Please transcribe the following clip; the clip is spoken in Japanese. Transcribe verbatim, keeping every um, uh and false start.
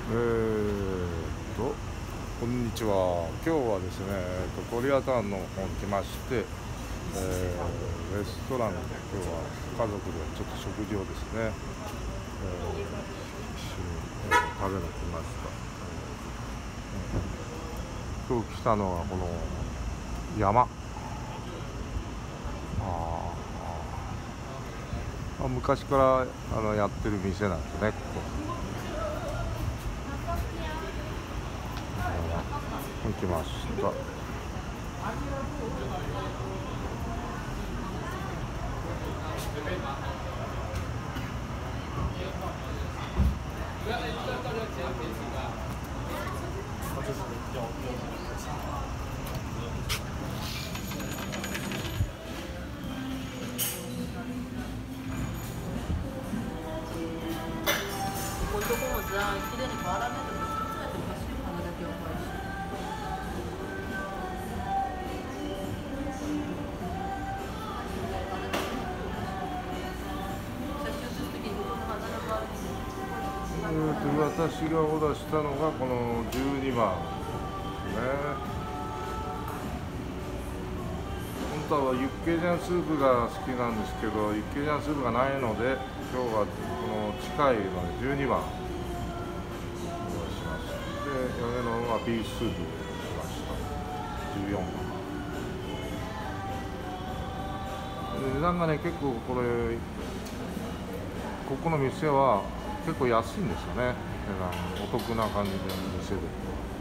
えーと、こんにちは。今日はですね、えーと、コリアタウンの方に来まして、えーレストランで今日は家族でちょっと食事をですね、えー一緒に、えー食べに来ました。えー今日来たのはこの山。あーあ昔からあのやってる店なんですね、ここ。行きました。 こういうとこもさ、綺麗に変わらないとか、そうやっておかしい花だけはおいしい。写真写すときにここの花の周りに。 えーと私がオーダーしたのがこのじゅうにばんですね。本当はユッケジャンスープが好きなんですけど、ユッケジャンスープがないので、今日はこの近いのでじゅうにばんお願いします。で、嫁のはビーフスープにしました。じゅうよんばん。で値段がね、結構これ、ここの店は結構安いんですよね。値段お得な感じで店で。